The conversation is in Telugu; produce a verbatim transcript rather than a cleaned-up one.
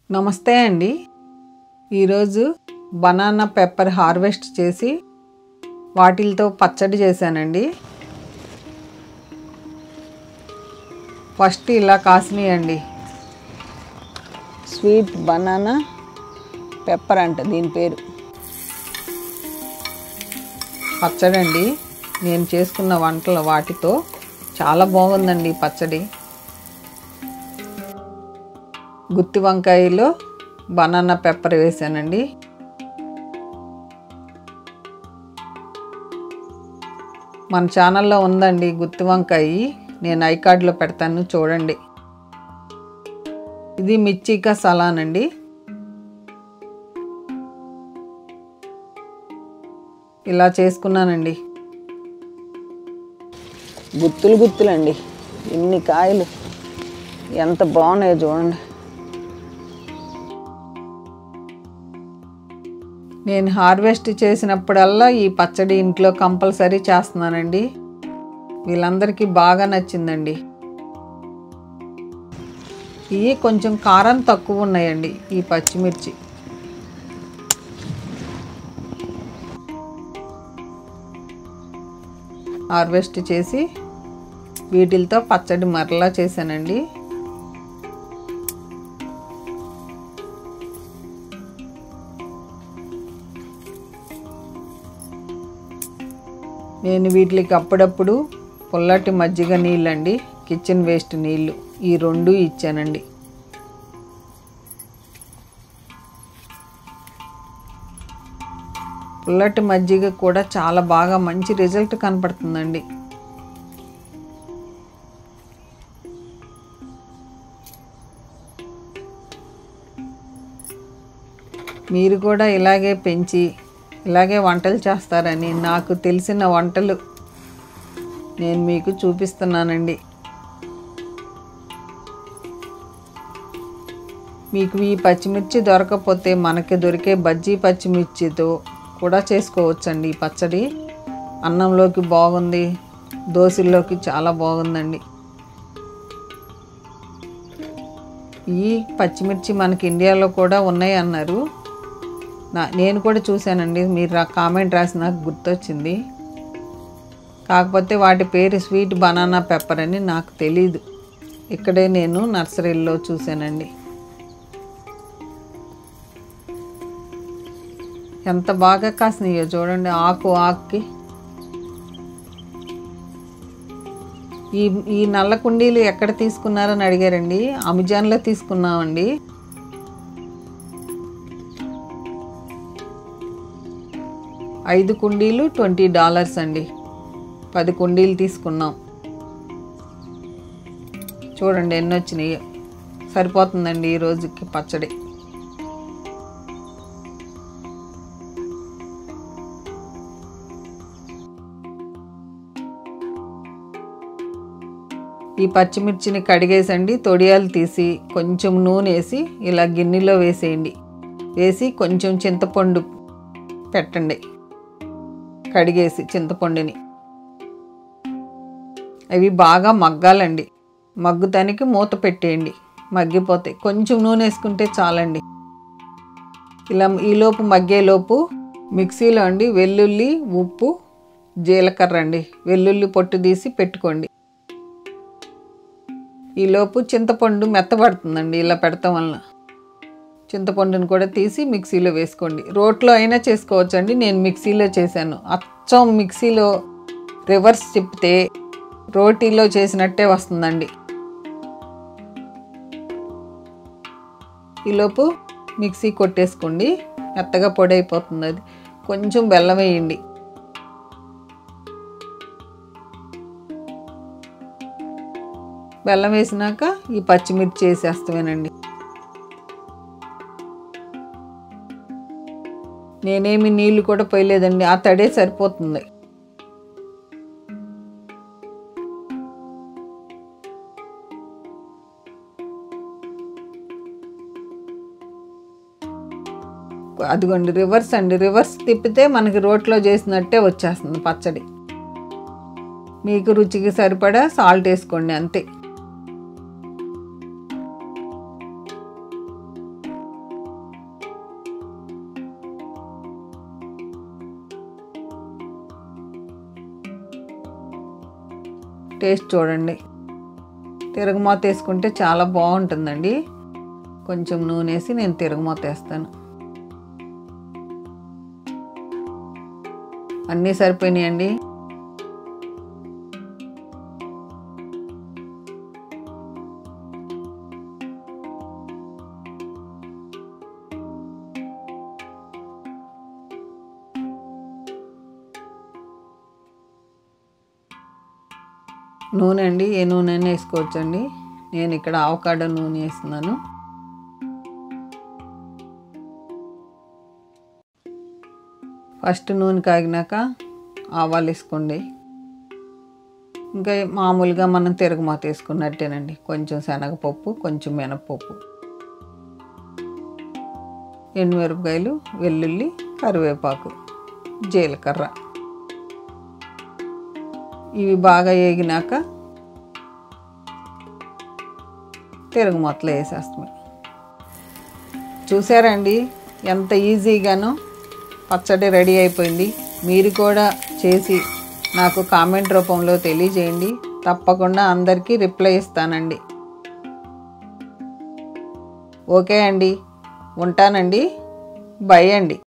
నమస్తే అండి. ఈరోజు బనానా పెప్పర్ హార్వెస్ట్ చేసి వాటితో పచ్చడి చేశానండి. ఫస్ట్ ఇలా కాసినాయండి. స్వీట్ బనానా పెప్పర్ అంట దీని పేరు. పచ్చడి అండి. నేను చేసుకున్న వంటల వాటితో చాలా బాగుందండి పచ్చడి. గుత్తి వంకాయలో బనానా పెప్పర్ వేసానండి. మన ఛానల్లో ఉందండి గుత్తి వంకాయ, నేను ఐ కార్డ్లో పెడతాను చూడండి. ఇది మిర్చికా సలానండి. ఇలా చేసుకున్నానండి. గుత్తులు గుత్తులండి, ఇన్ని కాయలు ఎంత బాగున్నాయో చూడండి. నేను హార్వెస్ట్ చేసినప్పుడల్లా ఈ పచ్చడి ఇంట్లో కంపల్సరీ చేస్తున్నానండి. వీళ్ళందరికీ బాగా నచ్చిందండి. ఇవి కొంచెం కారం తక్కువ ఉన్నాయండి ఈ పచ్చిమిర్చి. హార్వెస్ట్ చేసి వీటితో పచ్చడి మరలా చేశానండి. నేను వీటికి అప్పుడప్పుడు పుల్లటి మజ్జిగ నీళ్ళండి, కిచెన్ వేస్ట్ నీళ్ళు, ఈ రెండు ఇచ్చానండి. పుల్లటి మజ్జిగ కూడా చాలా బాగా మంచి రిజల్ట్ కనపడుతుందండి. మీరు కూడా ఇలాగే పెంచి ఇలాగే వంటలు చేస్తారని నాకు తెలిసిన వంటలు నేను మీకు చూపిస్తున్నానండి. మీకు ఈ పచ్చిమిర్చి దొరకకపోతే మనకి దొరికే బజ్జీ పచ్చిమిర్చితో కూడా చేసుకోవచ్చండి ఈ పచ్చడి. అన్నంలోకి బాగుంది, దోశల్లోకి చాలా బాగుందండి. ఈ పచ్చిమిర్చి మనకి ఇండియాలో కూడా ఉన్నాయి అన్నారు. నా నేను కూడా చూశానండి. మీరు ఆ కామెంట్ రాసి నాకు గుర్తొచ్చింది. కాకపోతే వాటి పేరు స్వీట్ బనానా పెప్పర్ అని నాకు తెలీదు. ఇక్కడే నేను నర్సరీలో చూశానండి. ఎంత బాగా కాసినాయో చూడండి. ఆకు ఆకుకి ఈ ఈ నల్ల కుండీలు ఎక్కడ తీసుకున్నారని అడిగారండి. అమెజాన్లో తీసుకున్నామండి. ఐదు కుండీలు ట్వంటీ డాలర్స్ అండి. పది కుండీలు తీసుకున్నాం. చూడండి ఎన్ని వచ్చినాయి. సరిపోతుందండి ఈ రోజుకి పచ్చడి. ఈ పచ్చిమిర్చిని కడిగేసండి, తొడియాలు తీసి కొంచెం నూనె వేసి ఇలా గిన్నెలో వేసేయండి. వేసి కొంచెం చింతపండు పెట్టండి. కడిగేసి చింతపండుని అవి బాగా మగ్గాలండి. మగ్గుతానికి మూత పెట్టేయండి. మగ్గిపోతాయి. కొంచెం నూనె వేసుకుంటే చాలండి. ఇలా ఈలోపు మగ్గేలోపు మిక్సీలో అండి వెల్లుల్లి, ఉప్పు, జీలకర్ర అండి, వెల్లుల్లి పొట్టు తీసి పెట్టుకోండి. ఈలోపు చింతపండు మెత్తబడుతుందండి. ఇలా పెడతాం వలన చింతపండుని కూడా తీసి మిక్సీలో వేసుకోండి. రోట్లో అయినా చేసుకోవచ్చండి. నేను మిక్సీలో చేశాను. అచ్చం మిక్సీలో రివర్స్ తిప్పితే రోటీలో చేసినట్టే వస్తుందండి. ఈలోపు మిక్సీ కొట్టేసుకోండి. మెత్తగా పొడి అయిపోతుంది. అది కొంచెం బెల్లం వేయండి. బెల్లం వేసినాక ఈ పచ్చిమిర్చి వేసేస్తామేనండి. నేనేమి నీళ్ళు కూడా పోయలేదండి. ఆ తడే సరిపోతుంది. అదిగోండి రివర్స్ అండి. రివర్స్ తిప్పితే మనకి రోట్లో చేసినట్టే వచ్చేస్తుంది పచ్చడి. మీకు రుచికి సరిపడా సాల్ట్ వేసుకోండి అంతే. టేస్ట్ చూడండి. తిరగమాత వేసుకుంటే చాలా బాగుంటుందండి. కొంచెం నూనె వేసి నేను తిరగమాత వేస్తాను. అన్నీ సరిపోయినాయండి. నూనె అండి, ఏ నూనె అయినా వేసుకోవచ్చండి. నేను ఇక్కడ ఆవకాడో నూనె వేస్తున్నాను. ఫస్ట్ నూనె కాగినాక ఆవాలు వేసుకోండి. ఇంకా మామూలుగా మనం తిరగమాత వేసుకున్నట్టేనండి. కొంచెం శనగపప్పు, కొంచెం మినపప్పు, ఎండుమిరపకాయలు, వెల్లుల్లి, కరివేపాకు, జీలకర్ర ఇవి బాగా వేగినాక తిరగమాతలో వేసేస్తాం. చూసారండి ఎంత ఈజీగానో పచ్చడి రెడీ అయిపోయింది. మీరు కూడా చేసి నాకు కామెంట్ రూపంలో తెలియజేయండి. తప్పకుండా అందరికీ రిప్లై ఇస్తానండి. ఓకే అండి, ఉంటానండి. బై అండి.